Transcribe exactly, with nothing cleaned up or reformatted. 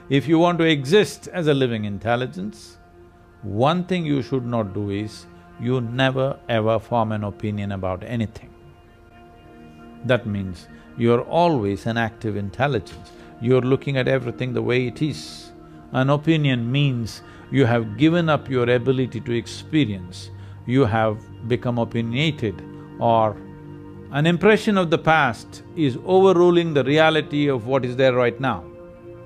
If you want to exist as a living intelligence, one thing you should not do is, you never ever form an opinion about anything. That means you're always an active intelligence, you're looking at everything the way it is. An opinion means you have given up your ability to experience, you have become opinionated, or an impression of the past is overruling the reality of what is there right now.